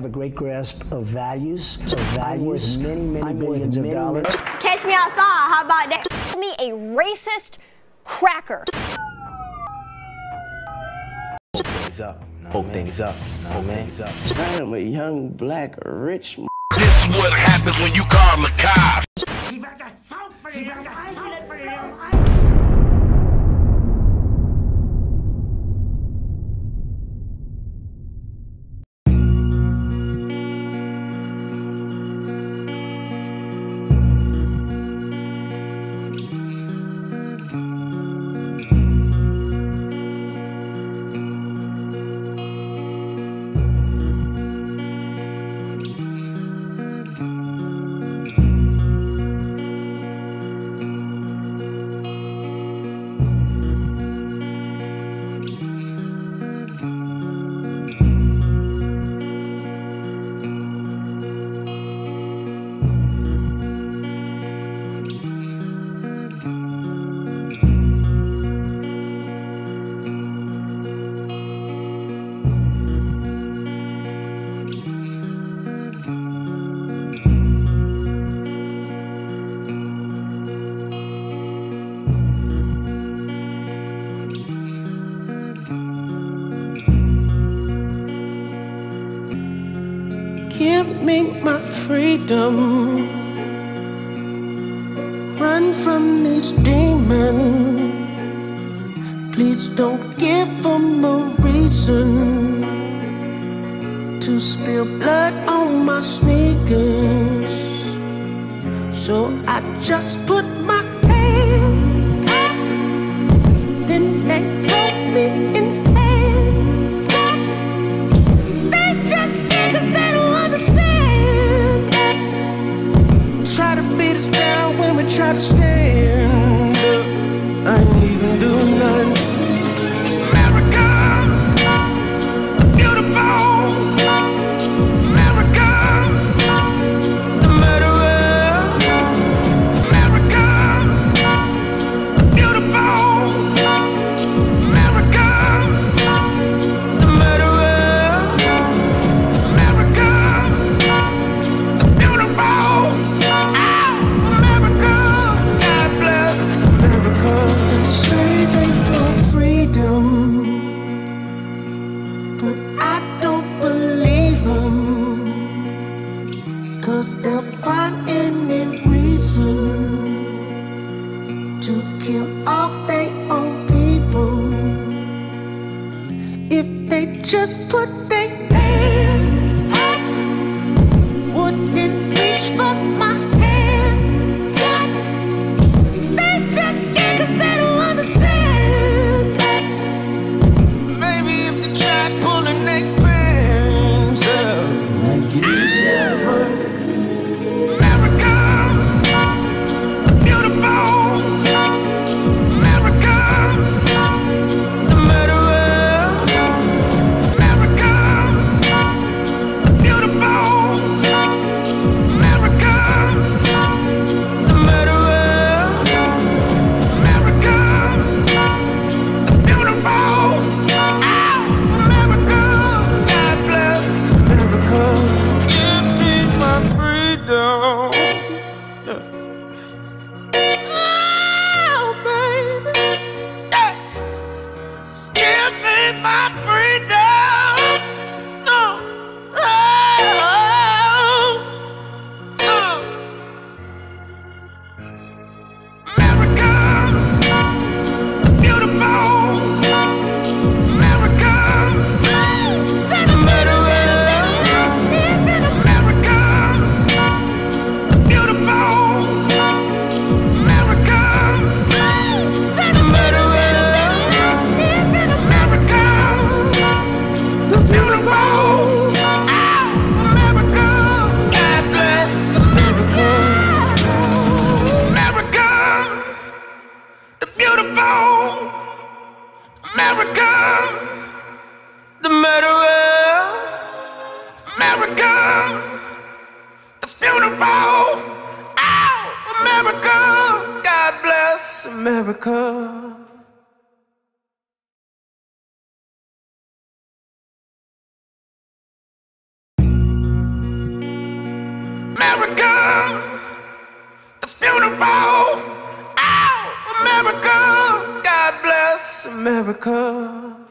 have a great grasp of values. So values, many billions of dollars. Catch me outside, how about that? Me a racist cracker. Hold things up, man. I am a young, black, rich. This is what happens when you call the cops. Give me my freedom. Run from these demons. Please don't give them a reason to spill blood on my sneakers. So I just put my hand up. Then they put me in handcuffs. They just scared 'cause they don't understand us. Try to beat us down when we try to stand up. I ain't even doing nothing. America, beautiful. America, the murderer. America, beautiful. America, the murderer. America, the beautiful. America, God bless America. They say they want freedom, but I don't believe them. 'Cause they'll find any reason to kill off their own people if they just put their hand up. Wouldn't reach for my hand. God, they just scared 'cause they don't understand us. Maybe if they tried pulling their pants up, make it easier. America, beautiful. America, the murderer. America, beautiful. America, the murderer. America, the beautiful. America, God bless America. Give me my freedom. Oh, baby. Just give me my freedom. No. America, beautiful. America, the murderer. America, beautiful. America, the murderer. America, the beautiful. America, God bless America. America, the beautiful. America, the murderer. America, the funeral. America, God bless America. America, the funeral. Oh, America, God bless America.